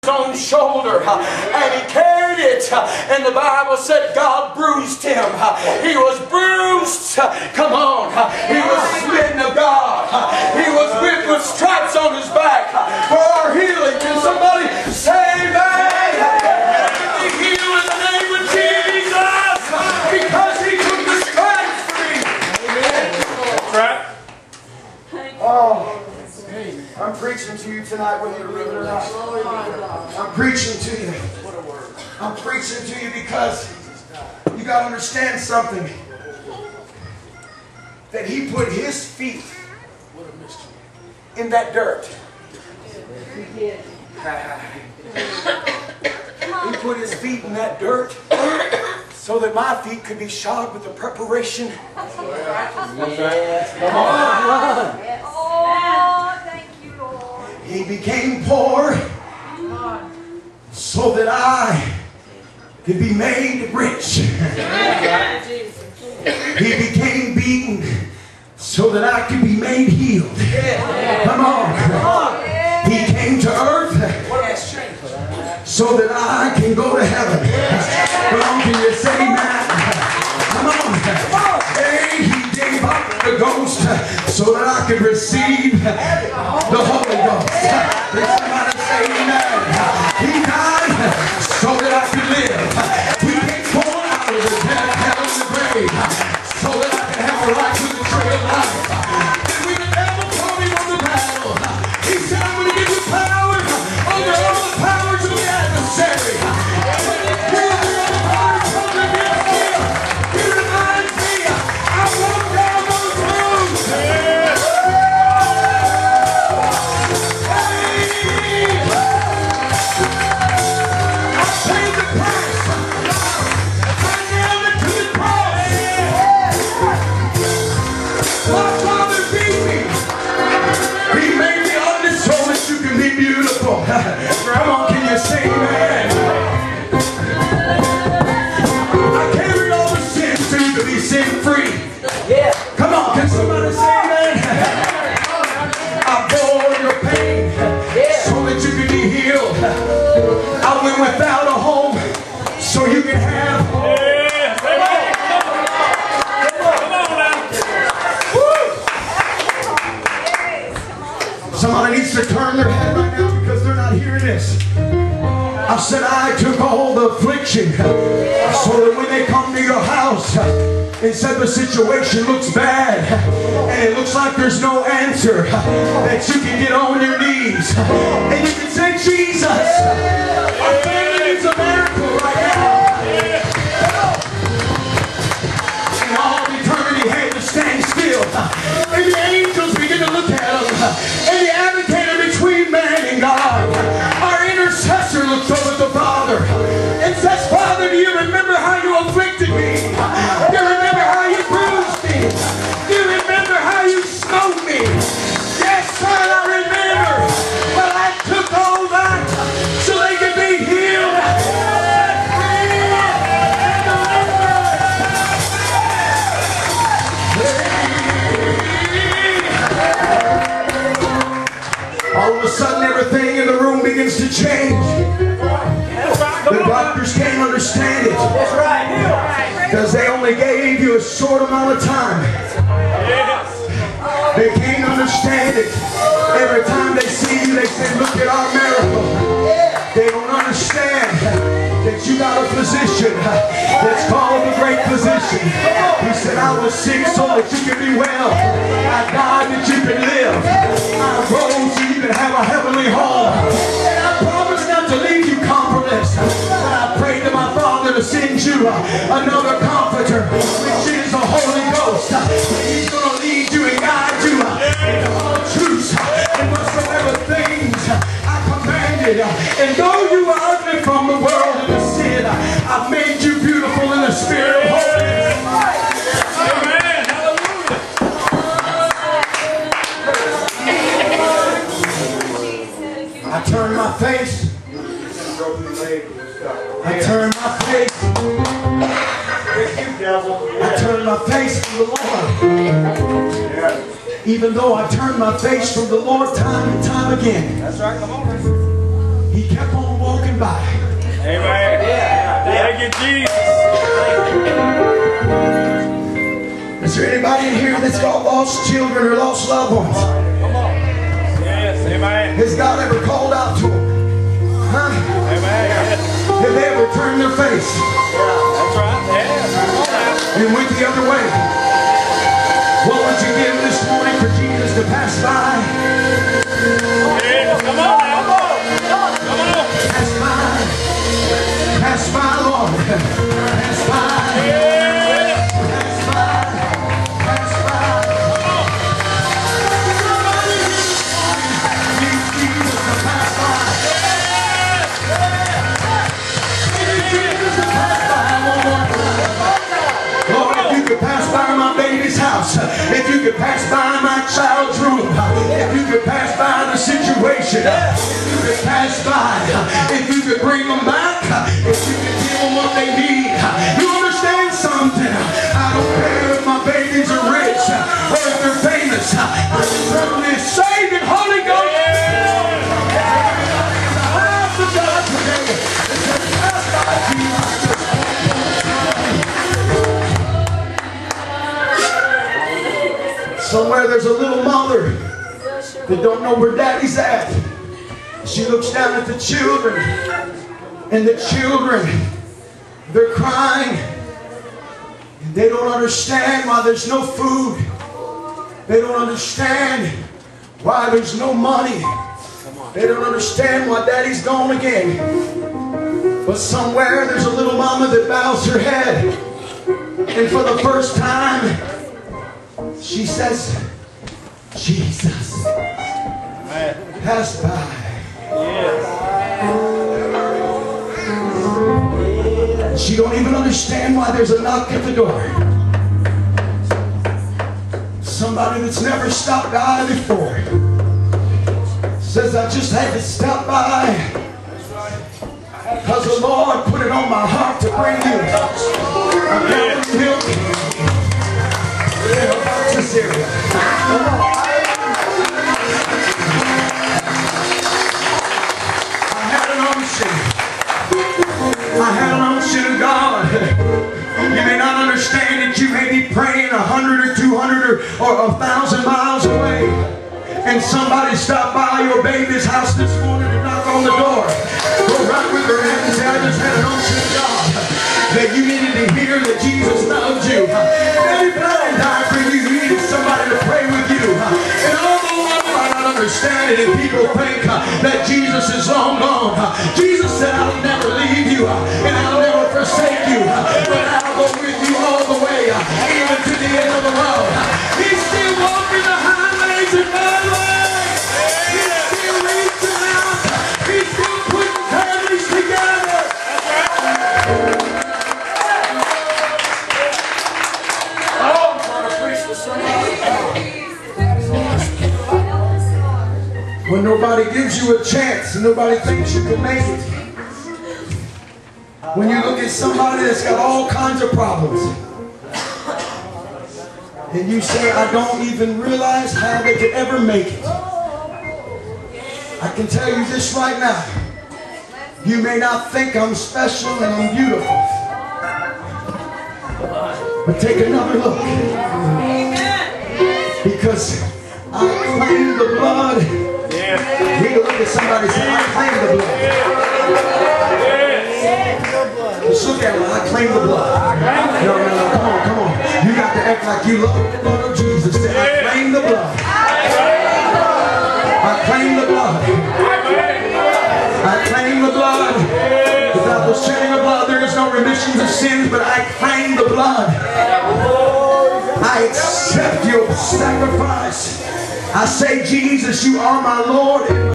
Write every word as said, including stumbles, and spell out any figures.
own shoulder, and he carried it. And the Bible said God bruised him. He was bruised. Come on. He was smitten of God. He was whipped with stripes on his back for our healing. Can somebody say amen? Be healed in the name of Jesus, because he took the stripes for me. That's right. Oh, I'm preaching to you tonight, whether you believe it or not. I'm preaching to you. I'm preaching to you because you got to understand something. That he put his feet in that dirt. He did. He put his feet in that dirt so that my feet could be shod with the preparation. Yes. Come on. Yes. Oh, thank you, Lord. He became poor so that I could be made rich. He became beaten so that I could be made healed. Come on. He came to earth so that I can go to heaven. Come on, can you say amen? Come on. Hey, he gave up the ghost so that I could receive the Holy Ghost. Can somebody say amen? He died so that I could live. He came born out of the death, hell, and the grave so that I could have a right to the tree of life. And when the devil told me on the battle, he said, I'm going to give you power over all the powers of the adversary. When he killed me on the power coming against you, he reminds me, I walked down those roads. Hey! I paid the price. I nailed it to the cross. My Father beat me. He made me ugly so that you can be beautiful. Come on, can you say amen? I carried all the sins to you to be sin free. Yeah. Come on, can somebody say amen? I bore your pain so that you can be healed. I went without a home so you can have. Somebody needs to turn their head right now because they're not hearing this. I said I took all the affliction so that when they come to your house and said the situation looks bad and it looks like there's no answer, that you can get on your knees and you can say, Jesus, our family needs a miracle right now. And all eternity had to stand still. And the angels begin to look at them. And the advocator between man and God, our intercessor, looks over at the Father and says, Father, do you remember how you afflicted me? Do you remember how you bruised me? Do you remember how you smote me? Yes, son, I remember. But I took all that so they could be healed. All of a sudden, everything in the room begins to change. The doctors can't understand it because they only gave you a short amount of time. They can't understand it. Every time they see you, they say, look at our miracle. They don't understand that you got a position that's called the great position. He said, I was sick so that you can be well. I died that you can live. I rose so you can have a heavenly home. And I promise not to leave you comfortless. But I prayed to my Father to send you another comforter, which is the Holy Ghost. He's going to lead you and guide you into all truths and whatsoever things I commanded. And though you were ugly from the world and the sin, I've made you beautiful in the spirit of holiness. Amen. Hallelujah. I turn my face. I turn my face. I turn my face to the Lord. Even though I turn my face from the Lord time and time again. That's right. Come on. he kept on walking by. Amen. Thank you, Jesus. Is there anybody in here that's got lost children or lost loved ones? Come on. Yes, amen. Has God ever called out to them? Huh? Amen. Yes. Have they ever turned their face That's right. Yeah. and went the other way? What would you give this morning for Jesus to pass by? Yes. Come on now. Come on. Pass by. Pass by, Lord. Pass by. Yes. Pass by. Pass by. Somebody needs Jesus to pass by. Need Jesus to pass by one more time. Lord, if you could pass by my baby's house, if you could pass by my child's room, if you could pass by the situation, if you could pass by, if you could bring them back, if you could give them what they need. You understand something? I don't care if my babies are rich or if they're famous. I'm certainly saved in Holy Ghost. I forgot today. It says, pass by Jesus. Somewhere there's a little mother that don't know where daddy's at. She looks down at the children, and the children, they're crying. And they don't understand why there's no food. They don't understand why there's no money. They don't understand why daddy's gone again. But somewhere there's a little mama that bows her head. And for the first time, she says, Jesus, pass by. She don't even understand why there's a knock at the door. Somebody that's never stopped by before says, I just had to stop by because the Lord put it on my heart to bring you a gallon of milk and a box of cereal. I had an unction of God. You may not understand it. You may be praying a hundred or two hundred or, or a thousand miles away, and somebody stopped by your baby's house this morning and knock on the door. Go right with their hand and say, I just had an unction of God that you needed to hear that Jesus loved you. Maybe blood died for you. You needed somebody to pray with you. And although I might not understand it, and people think uh, that Jesus is long gone, uh, Jesus said, I'll never leave you uh, and I'll never forsake you, uh, but I'll go with you all the way, uh, even to the end of the road. Uh, he's still walking the highways and byways. He's still reaching out. He's still putting families together. When nobody gives you a chance and nobody thinks you can make it. When you look at somebody that's got all kinds of problems and you say, I don't even realize how they could ever make it. I can tell you this right now. You may not think I'm special and I'm beautiful, but take another look. Because I claim the blood. Yeah. You can look at somebody and say, I claim the blood. Yeah. Just look at them. I claim the blood. No, no, no. Come on, come on. You got to act like you love the blood of Jesus. Say, I claim the blood. I claim the blood. I claim the blood. Without the shedding of blood, there is no remission of sins, but I claim the blood. I accept your sacrifice. I say, Jesus, you are my Lord.